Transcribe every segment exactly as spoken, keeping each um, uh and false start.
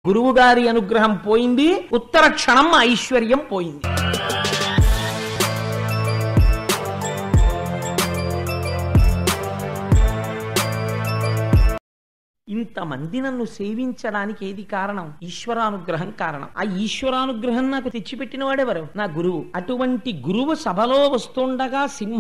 గురువు గారి అనుగ్రహం పోయింది, ఉత్తర క్షణం ఐశ్వర్యం పోయింది. ఇంతమంది నన్ను సేవించడానికి ఏది కారణం? ఈశ్వరానుగ్రహం కారణం. ఆ ఈశ్వరానుగ్రహం నాకు తెచ్చిపెట్టిన వాడెవరు? నా గురువు. అటువంటి గురువు సభలో వస్తుండగా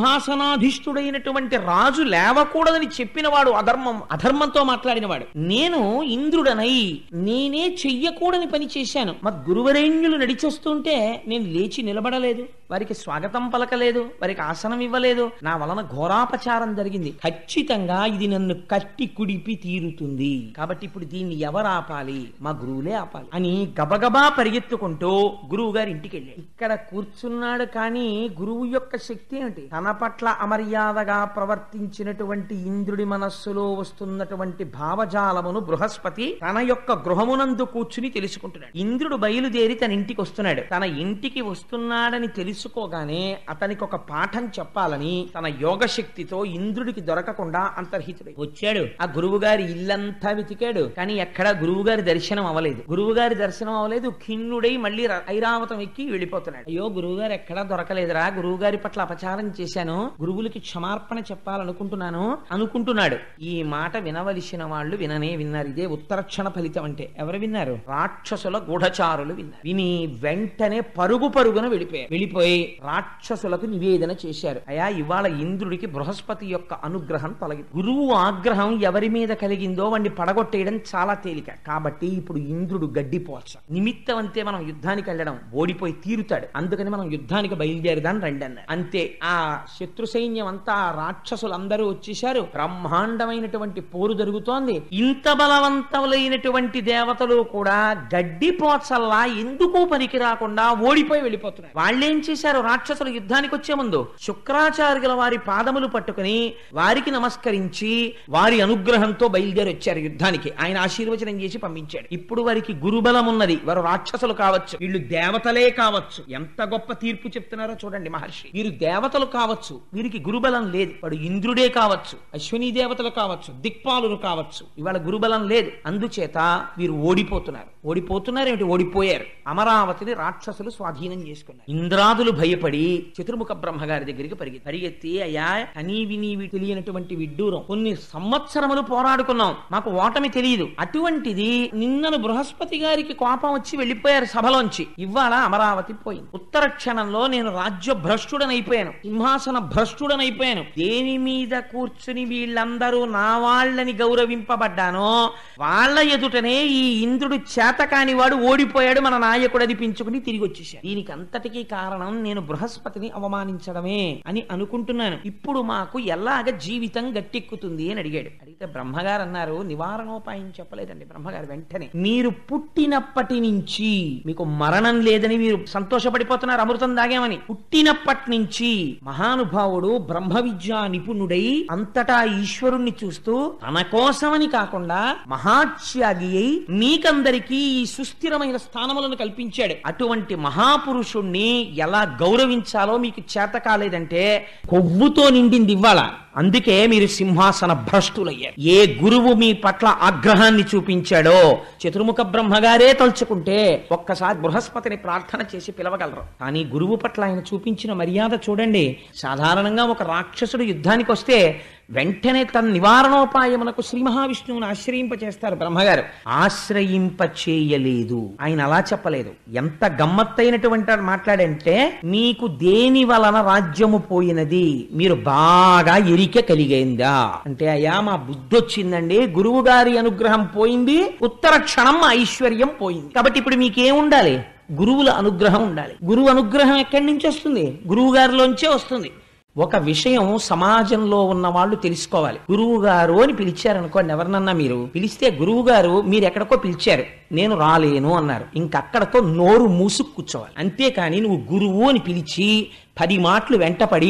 సింహాసనాధిష్ఠుడైనటువంటి రాజు లేవకూడదని చెప్పినవాడు అధర్మం అధర్మంతో మాట్లాడినవాడు. నేను ఇంద్రుడనై నేనే చెయ్యకూడని పని చేశాను. మా గురువరేణ్యులు నడిచొస్తుంటే నేను లేచి నిలబడలేదు, వారికి స్వాగతం పలకలేదు, వారికి ఆసనం ఇవ్వలేదు. నా వలన ఘోరాపచారం జరిగింది. ఖచ్చితంగా ఇది నన్ను కట్టి కుడిపి తీరుతుంది. కాబట్టి ఇప్పుడు దీన్ని ఎవరు ఆపాలి? మా గురువులే ఆపాలి అని గబగబా పరిగెత్తుకుంటూ గురువు గారి ఇంటికి వెళ్ళాడు. ఇక్కడ కూర్చున్నాడు, కానీ గురువు యొక్క శక్తి ఏమిటి? తన పట్ల అమర్యాదగా ప్రవర్తించినటువంటి ఇంద్రుడి మనస్సులో వస్తున్నటువంటి భావజాలమును బృహస్పతి తన యొక్క గృహమునందు కూర్చుని తెలుసుకుంటున్నాడు. ఇంద్రుడు బయలుదేరి తన ఇంటికి వస్తున్నాడు. తన ఇంటికి వస్తున్నాడని తెలుసుకోగానే అతనికి ఒక పాఠం చెప్పాలని తన యోగ శక్తితో ఇంద్రుడికి దొరకకుండా అంతర్హితుడై వచ్చాడు. ఆ గురువు గారి ఇల్లంతా వెతికాడు, కానీ ఎక్కడా గురువు గారి దర్శనం అవ్వలేదు. గురువు గారి దర్శనం అవ్వలేదు. ఖిన్నుడై మళ్ళీ ఐరావతం ఎక్కి వెళ్ళిపోతున్నాడు. అయ్యో గురువు గారు ఎక్కడా దొరకలేదురా, గురువు గారి పట్ల అపచారం చేశాను, గురువులకి క్షమార్పణ చెప్పాలనుకుంటున్నాను అనుకుంటున్నాడు. ఈ మాట వినవలసిన వాళ్ళు విననే విన్నారు. ఇదే ఉత్తరక్షణ ఫలితం అంటే. ఎవరు విన్నారు? రాక్షసుల గూఢచారులు విన్నారు. విని వెంటనే పరుగు పరుగున వెళ్ళిపోయారు. వెళ్ళిపోయి రాక్షసులకు నివేదన చేశారు. అయా, ఇవాళ ఇంద్రుడికి బృహస్పతి యొక్క అనుగ్రహం తొలగి, గురువు ఆగ్రహం ఎవరి మీద కలిగిందో వాడిని పడగొట్టేయడం చాలా తేలిక. కాబట్టి ఇప్పుడు ఇంద్రుడు గడ్డిపోల్చ నిమిత్తం అంతే. మనం యుద్ధానికి వెళ్ళడం, ఓడిపోయి తీరుతాడు. అందుకని మనం యుద్ధానికి బయలుదేరదాన్ని రండి అన్నారు. అంతే. ఆ శత్రు సైన్యం అంతా, రాక్షసులందరూ వచ్చేశారు. బ్రహ్మాండమైనటువంటి పోరు జరుగుతోంది. ఇంత బలవంతములైనటువంటి దేవతలు కూడా గడ్డిపోచల్లా ఎందుకు పనికి రాకుండా ఓడిపోయి వెళ్ళిపోతున్నారు. వాళ్ళేం చేశారు? రాక్షసులు యుద్ధానికి వచ్చే ముందు శుక్రాచార్యుల వారి పాదములు పట్టుకుని వారికి నమస్కరించి వారి అనుగ్రహంతో బయలుదేరి వచ్చారు యుద్ధానికి. ఆయన ఆశీర్వచనం చేసి పంపించాడు. ఇప్పుడు వారికి గురుబలం ఉన్నది. వారు రాక్షసులు కావచ్చు, వీళ్ళు దేవతలే కావచ్చు. ఎంత గొప్ప తీర్పు చెప్తున్నారో చూడండి మహర్షి. వీరు దేవతలు కావచ్చు, వీరికి గురుబలం లేదు. వాడు ఇంద్రుడే కావచ్చు, అశ్విని దేవతలు కావచ్చు, దిక్పాలులు కావచ్చు, ఇవాళ గురుబలం లేదు. అందుచేత వీరు ఓడిపోతున్నారు. ఓడిపోతున్నారు ఏమిటి? ఓడిపోయారు. అమరావతిని రాక్షసులు స్వాధీనం చేసుకున్నారు. ఇంద్రాదులు భయపడి చతుర్ముఖ బ్రహ్మగారి దగ్గరికి పరిగెత్తి పరిగెత్తి అయ్యా, కనీ విని తెలియనటువంటి విడ్డూరం, కొన్ని సంవత్సరములు పోరాడుకున్నాం, మాకు ఓటమి తెలియదు. అటువంటిది నిన్నను బృహస్పతి గారికి కోపం వచ్చి వెళ్ళిపోయారు సభలోంచి. ఇవాళ అమరావతి పోయింది. ఉత్తర క్షణంలో నేను రాజ్య భ్రష్టుడనైపోయాను, సింహాసన భ్రష్టుడనైపోయాను. దేని మీద కూర్చుని వీళ్ళందరూ నా వాళ్ళని గౌరవింపబడ్డానో వాళ్ళ ఎదుటనే ఈ ఇంద్రుడు చేతకాని వాడు ఓడిపోయాడు, మన నాయకుడు అనిపించుకుని తిరిగి వచ్చేసాడు. దీనికి అంతటికీ కారణం నేను బృహస్పతిని అవమానించడమే అని అనుకుంటున్నాను. ఇప్పుడు మాకు ఎలాగ జీవితం గట్టెక్కుతుంది అని అడిగాడు. అడిగితే బ్రహ్మగారు అన్నారు, నివారణోపాయం చెప్పలేదండి బ్రహ్మగారు. వెంటనే, మీరు పుట్టినప్పటి నుంచి మీకు మరణం లేదని మీరు సంతోషపడిపోతున్నారు, అమృతం దాగామని. పుట్టినప్పటి నుంచి మహానుభావుడు బ్రహ్మ విద్యా నిపుణుడై అంతటా ఈశ్వరుణ్ణి చూస్తూ తన కోసమని కాకుండా మహాత్యాగి అయి మీకందరికీ ఈ సుస్థిరమైన స్థానములను కల్పించాడు. అటువంటి మహాపురుషుణ్ణి ఎలా గౌరవించాలో మీకు చేత కాలేదంటే కొవ్వుతో నిండింది ఇవ్వాల. అందుకే మీరు సింహాసన భ్రష్టులయ్యారు. ఏ గురువు మీ పట్ల ఆగ్రహాన్ని చూపించాడో చతుర్ముఖ బ్రహ్మగారే తలుచుకుంటే ఒక్కసారి బృహస్పతిని ప్రార్థన చేసి పిలవగలరు. కానీ గురువు పట్ల ఆయన చూపించిన మర్యాద చూడండి. సాధారణంగా ఒక రాక్షసుడు యుద్ధానికి వస్తే వెంటనే తన నివారణోపాయమునకు శ్రీ మహావిష్ణువుని ఆశ్రయింప చేస్తారు బ్రహ్మగారు. ఆశ్రయింప చేయలేదు. ఆయన అలా చెప్పలేదు. ఎంత గమ్మత్తైనటువంటి మాట్లాడంటే, మీకు దేని వలన రాజ్యము పోయినది, మీరు బాగా ఎరిక కలిగైందా అంటే, అయ్యా మా బుద్ధి వచ్చిందండి, గురువు గారి అనుగ్రహం పోయింది, ఉత్తర క్షణం ఐశ్వర్యం పోయింది. కాబట్టి ఇప్పుడు మీకేం ఉండాలి? గురువుల అనుగ్రహం ఉండాలి. గురువు అనుగ్రహం ఎక్కడి నుంచి వస్తుంది? గురువు గారిలోంచే వస్తుంది. ఒక విషయం సమాజంలో ఉన్న వాళ్ళు తెలుసుకోవాలి. గురువు గారు అని పిలిచారనుకోండి, ఎవరినన్నా మీరు పిలిస్తే, గురువు గారు మీరు ఎక్కడికో పిలిచారు, నేను రాలేను అన్నారు, ఇంకక్కడతో నోరు మూసుకు కూర్చోవాలి. అంతేకాని నువ్వు గురువు అని పిలిచి పది మాటలు వెంటపడి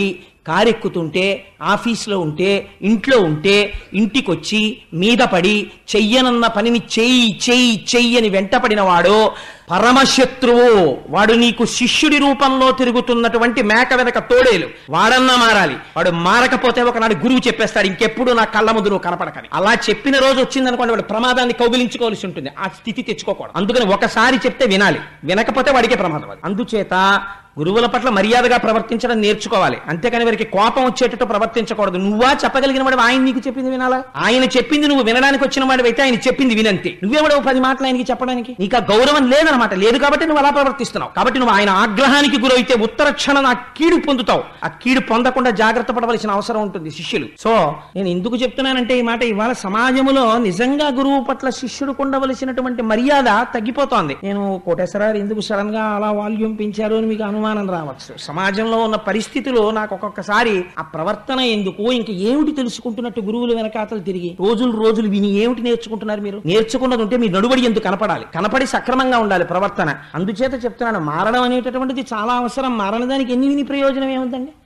కారెక్కుతుంటే, ఆఫీస్లో ఉంటే, ఇంట్లో ఉంటే, ఇంటికొచ్చి మీద పడి చెయ్యనన్న పనిని చెయ్యి చెయ్యి చెయ్యి అని వెంటపడిన వాడు పరమశత్రువు. వాడు నీకు శిష్యుడి రూపంలో తిరుగుతున్నటువంటి మేక వెనక తోడేలు. వాడన్నా మారాలి. వాడు మారకపోతే ఒకనాడు గురువు చెప్పేస్తాడు, ఇంకెప్పుడు నా కళ్ళ ముందు నువ్వు కనపడకని. అలా చెప్పిన రోజు వచ్చిందనుకోండి, వాడు ప్రమాదాన్ని కౌగిలించుకోవాల్సి ఉంటుంది. ఆ స్థితి తెచ్చుకోకూడదు. అందుకని ఒకసారి చెప్తే వినాలి, వినకపోతే వాడికే ప్రమాదం. అందుచేత గురువుల పట్ల మర్యాదగా ప్రవర్తించడం నేర్చుకోవాలి. అంతేకాని వారికి కోపం వచ్చేటట్టు ప్రవర్తించకూడదు. నువ్వా చెప్పగలిగిన వాడు ఆయన నీకు చెప్పింది వినాలా? ఆయన చెప్పింది నువ్వు వినడానికి వచ్చిన వాడు అయితే ఆయన చెప్పింది వినంతే. నువ్వేవాడు పది మాటలు ఆయనకి చెప్పడానికి? నీకు ఆ గౌరవం లేదనమాట. లేదు కాబట్టి నువ్వు అలా ప్రవర్తిస్తున్నావు. కాబట్టి నువ్వు ఆయన ఆగ్రహానికి గురైతే ఉత్తర క్షణం ఆ కీడు పొందుతావు. ఆ కీడు పొందకుండా జాగ్రత్త పడవలసిన అవసరం ఉంటుంది శిష్యులు. సో నేను ఎందుకు చెప్తున్నానంటే ఈ మాట, ఇవాళ సమాజంలో నిజంగా గురువు పట్ల శిష్యుడికి ఉండవలసినటువంటి మర్యాద తగ్గిపోతోంది. నేను కోటేశ్వరరావు ఎందుకు సడన్ గా అలా వాల్యూమ్ పెంచారు అని మీకు అనుమానం రావచ్చు. సమాజంలో ఉన్న పరిస్థితులు నాకు ఒక్కొక్కసారి ఆ ప్రవర్తన ఎందుకు, ఇంక ఏమిటి తెలుసుకుంటున్నట్టు గురువులు వెనకాతలు తిరిగి రోజులు రోజులు విని ఏమిటి నేర్చుకుంటున్నారు మీరు? నేర్చుకున్నది ఉంటే మీ నడువడి ఎందుకు కనపడాలి, కనపడి సక్రమంగా ఉండాలి ప్రవర్తన. అందుచేత చెప్తున్నాను, మారడం అనేటటువంటిది చాలా అవసరం. మారణ దానికి ఎన్ని విని ప్రయోజనం ఏముందండి?